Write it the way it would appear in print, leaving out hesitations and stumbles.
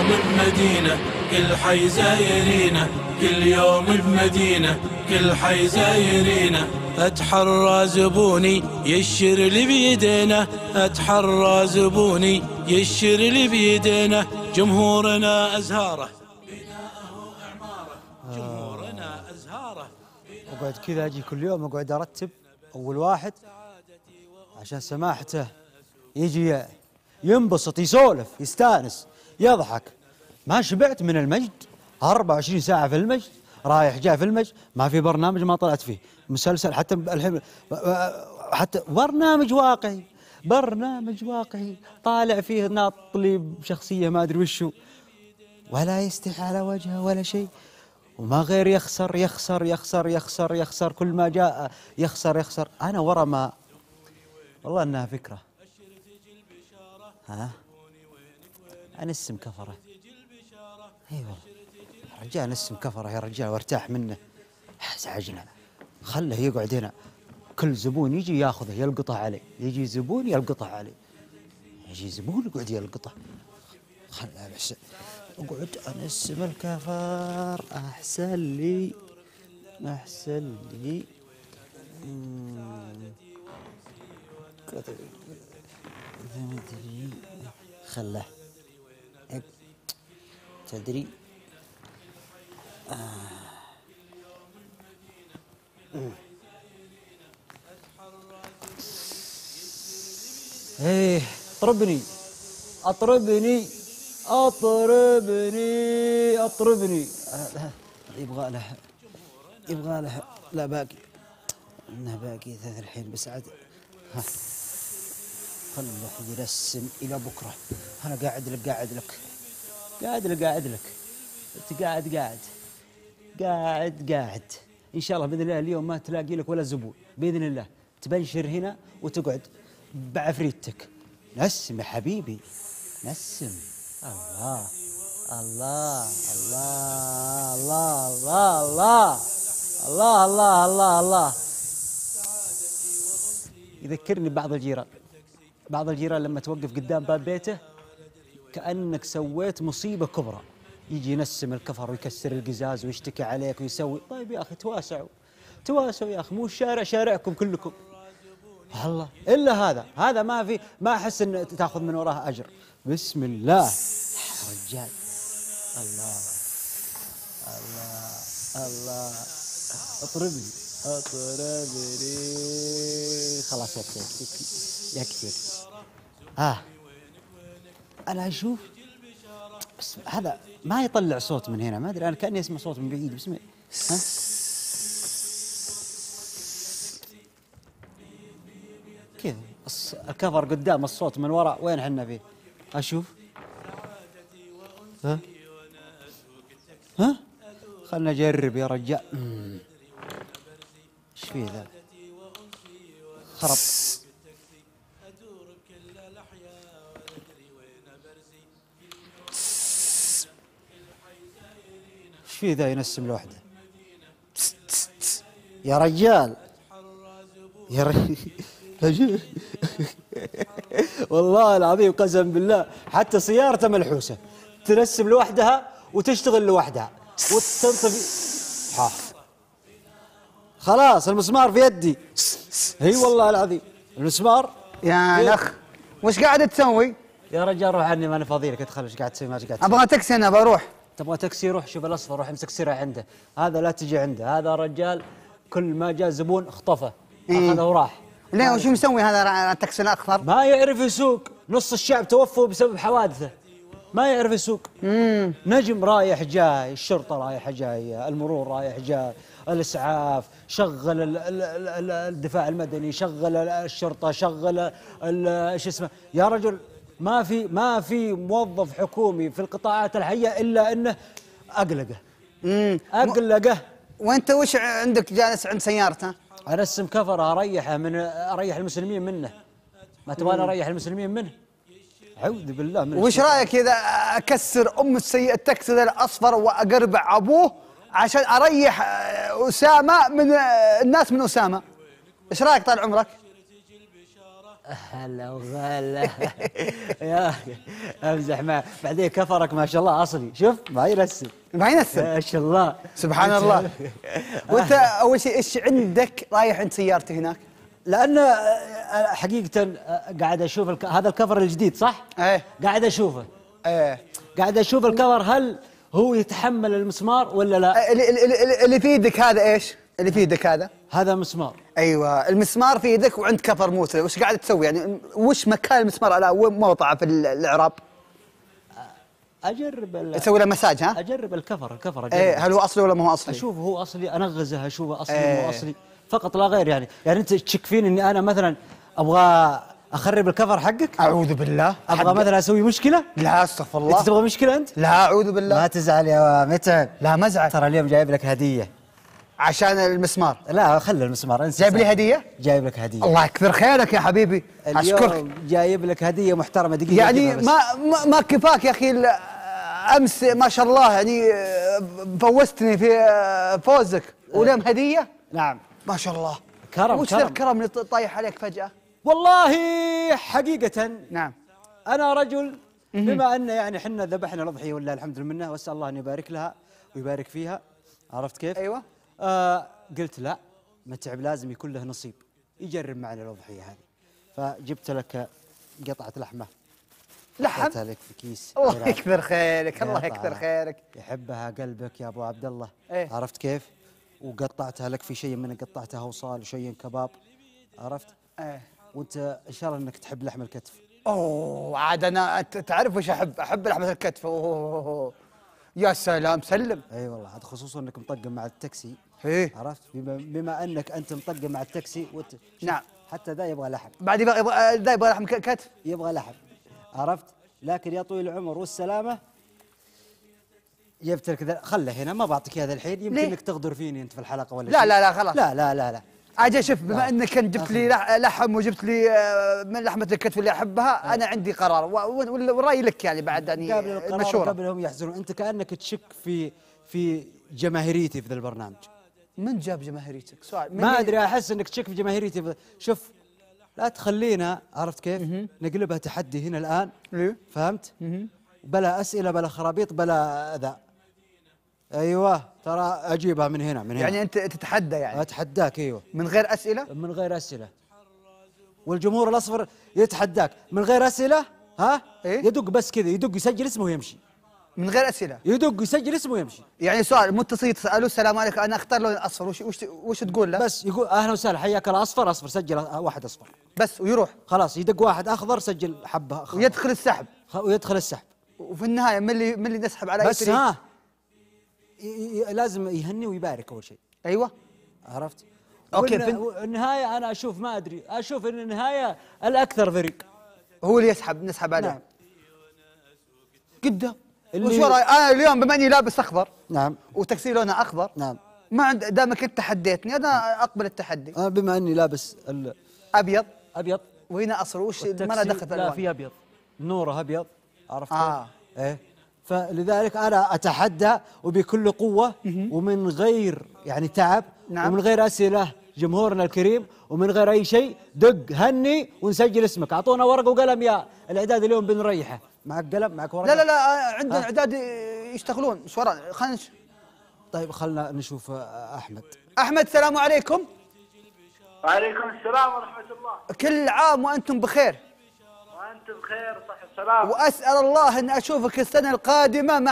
بمدينة كل حي زايرينه، كل يوم بمدينة كل حي زايرينه. اتحرى زبوني يشر لي بيدينه، اتحرى زبوني يشر لي بيدينه. جمهورنا ازهاره بناءه اعماره، جمهورنا ازهاره. اقعد كذا اجي كل يوم اقعد ارتب اول واحد عشان سماحته يجي ينبسط يسولف يستانس يضحك. ما شبعت من المجد، 24 ساعة في المجد، رايح جاي في المجد، ما في برنامج ما طلعت فيه، مسلسل حتى الحين، حتى برنامج واقعي، برنامج واقعي طالع فيه ناطلي بشخصية ما ادري وشو، ولا يستحي على وجهه ولا شيء، وما غير يخسر يخسر يخسر يخسر يخسر، كل ما جاء يخسر يخسر. انا ورا ما والله انها فكرة، ها انسم كفره. اي والله رجال نسم كفره يا رجال وارتاح منه. ازعجنا، خله يقعد هنا، كل زبون يجي ياخذه يلقطه عليه، يجي زبون يلقطه عليه، يجي زبون يقعد يلقطه. خله بس اقعد انسم الكفر احسن لي احسن لي. خله تدري ايه اطربني اطربني اطربني اطربني. يبغى له يبغى له، لا باقي انه باقي ثلاث الحين بس عاد. خله يرسم الى بكره. انا قاعد لك قاعد لك قاعد لك قاعد لك، انت قاعد قاعد قاعد قاعد. ان شاء الله باذن الله اليوم ما تلاقي لك ولا زبون باذن الله، تبنشر هنا وتقعد بعفريتك. نسم يا حبيبي نسم. الله الله الله الله الله الله الله الله الله. يذكرني ببعض الجيران، بعض الجيران لما توقف قدام باب بيته كأنك سويت مصيبة كبرى، يجي ينسم الكفر ويكسر القزاز ويشتكي عليك ويسوي. طيب يا أخي تواسعوا تواسعوا يا أخي، مو الشارع شارعكم كلكم. الله إلا هذا ما في، ما أحس أن تأخذ من وراه أجر. بسم الله رجال. الله الله الله اطربني اطربني. خلاص يكفي يكفي. أنا أشوف بس هذا ما يطلع صوت من هنا، ما أدري أنا كأني أسمع صوت من بعيد. بسم الله. ها كذا الكفر قدام الصوت من وراء، وين حنا فيه؟ أشوف. ها ها خلنا نجرب يا رجال. ايش فيه ذا؟ خرب. ايش فيه ذا ينسم لوحده؟ يا رجال يا رجال والله العظيم قسم بالله حتى سيارته ملحوسه، تنسم لوحدها وتشتغل لوحدها وتنطفي. خلاص المسمار في يدي. اي والله العظيم المسمار. يا اخ وش قاعد تسوي؟ يا رجال روح عني، ماني فاضي لك. ادخل. ايش قاعد تسوي؟ ما ايش قاعد تسوي؟ ابغى تاكسي، انا بروح. تبغى تاكسي؟ روح شوف الاصفر، روح امسك سرعه عنده. هذا لا تجي عنده، هذا رجال كل ما جاء زبون اخطفه اخذه وراح. ليه وش مسوي هذا التاكسي الاخضر؟ ما يعرف يسوق، نص الشعب توفوا بسبب حوادثه، ما يعرف يسوق. نجم رايح جاي، الشرطه رايحه جايه، المرور رايح جاي، الاسعاف، شغل الدفاع المدني، شغل الشرطه، شغل ايش اسمه يا رجل. ما في موظف حكومي في القطاعات الحيه الا انه اقلقه. اقلقه. وانت وش عندك جالس عند سيارته؟ ارسم كفر اريح المسلمين منه. ما تبغاني اريح المسلمين منه؟ اعوذ بالله من. وش رايك اذا اكسر التاكسي الاصفر واقربع ابوه عشان اريح اسامه من الناس من اسامه؟ ايش رايك طال عمرك؟ هلا وغلا. يا أخي امزح معه، بعدين كفرك ما شاء الله اصلي، شوف ما يرسم ما ينسب. ما شاء الله سبحان الله. وانت اول شيء ايش عندك رايح عند سيارتي هناك؟ لان حقيقه قاعد اشوف هذا الكفر الجديد صح؟ ايه قاعد اشوفه، ايه قاعد اشوف الكفر هل هو يتحمل المسمار ولا لا؟ اللي في يدك هذا ايش؟ اللي في يدك هذا مسمار. ايوه المسمار في يدك وعند كفر موسى، وش قاعد تسوي يعني؟ وش مكان المسمار على وين موضعه في الاعراب؟ اجرب تسوي له مساج ها؟ اجرب الكفر أجرب. ايه هل هو اصلي ولا ما هو اصلي؟ اشوف هو اصلي، انغزه اشوفه اصلي مو اصلي فقط لا غير يعني انت تشك فيني اني انا مثلا ابغى اخرب الكفر حقك؟ اعوذ بالله. ابغى مثلا اسوي مشكله؟ لا استغفر الله. انت تبغى مشكله انت؟ لا اعوذ بالله. ما تزعل يا متعب. لا ما ازعل. ترى اليوم جايب لك هديه عشان المسمار. لا خلي المسمار انسى. جايب لي هديه؟ جايب لك هديه. الله يكثر خيرك يا حبيبي. اشكرك. اليوم جايب لك هديه محترمه. دقيقه يعني ما كفاك يا اخي امس ما شاء الله يعني فوزتني في فوزك ولم هديه. نعم ما شاء الله. كرم وش ذا الكرم اللي طايح عليك فجأة؟ والله حقيقة نعم أنا رجل بما أن يعني حنا ذبحنا الأضحية ولله الحمد لله، وأسأل الله أن يبارك لها ويبارك فيها، عرفت كيف؟ أيوة. قلت لا، متعب لازم يكون له نصيب يجرب معنا الأضحية هذه، فجبت لك قطعة لحمة. لحم؟ لك في كيس. الله يكثر خيرك، الله يكثر خيرك. يحبها قلبك يا أبو عبد الله. إيه؟ عرفت كيف؟ وقطعتها لك في شيء من قطعتها وصال وشيء كباب، عرفت؟ ايه وانت ان شاء الله انك تحب لحم الكتف. اوه عاد انا تعرف وش احب لحمه الكتف. اوه يا سلام سلم. اي والله عاد خصوصا انك مطقم مع التاكسي. ايه عرفت بما انك انت مطقم مع التاكسي نعم حتى ذا يبغى لحم. بعد يبغى لحم كتف. يبغى لحم، عرفت؟ لكن يا طويل العمر والسلامه جبت لك ذا، خله هنا ما بعطيك هذا الحين، يمكن انك تغدر فيني انت في الحلقه ولا لا شيء. لا لا خلاص. لا اجي شوف بما انك انت جبت لي لحم وجبت لي من لحمه الكتف اللي احبها، انا عندي قرار والراي لك يعني بعد يعني قبل القرار قبلهم يحزنون. انت كانك تشك في جماهيريتي في ذا البرنامج. من جاب جماهيريتك؟ سؤال ما ادري، احس انك تشك في جماهيريتي. شوف لا تخلينا، عرفت كيف؟ نقلبها تحدي هنا الان. ليه؟ فهمت؟ بلا اسئله بلا خرابيط بلا ذا. ايوه ترى اجيبها من هنا يعني انت تتحدى يعني؟ اتحداك ايوه. من غير اسئله؟ من غير اسئله. والجمهور الاصفر يتحداك من غير اسئله. ها؟ إيه؟ يدق بس كذا، يدق يسجل اسمه ويمشي. من غير اسئله؟ يدق يسجل اسمه ويمشي. يعني سؤال متصل تسالوه السلام عليكم انا اختار لون الاصفر، وش تقول له؟ بس يقول اهلا وسهلا حياك الله، اصفر سجل واحد اصفر بس ويروح. خلاص يدق واحد اخضر سجل حبه أخضر. ويدخل السحب. ويدخل السحب. وفي النهايه من اللي نسحب على بس ها لازم يهني ويبارك اول شيء. ايوه عرفت؟ اوكي. النهايه انا اشوف ما ادري، اشوف ان النهايه الاكثر فريق هو اللي نسحب عليه. نعم. قدام وش وراي انا اليوم بما اني لابس اخضر. نعم. وتكسير لونه اخضر. نعم. ما دامك انت تحديتني انا اقبل التحدي. بما اني لابس ابيض وهنا اصفر، وش ما له دخل في لا في ابيض، نوره ابيض، عرفت؟ ايه. فلذلك انا اتحدى وبكل قوه ومن غير يعني تعب. نعم. ومن غير اسئله جمهورنا الكريم ومن غير اي شيء، دق هني ونسجل اسمك. اعطونا ورقه وقلم يا الاعداد اليوم بنريحه. معك قلم معك ورقه؟ لا عندنا اعداد يشتغلون. ايش ورانا؟ خلينا طيب خلنا نشوف احمد. احمد السلام عليكم. وعليكم السلام ورحمة الله. كل عام وانتم بخير. وانتم بخير وصحة وسلامة. واسال الله ان اشوفك السنه القادمه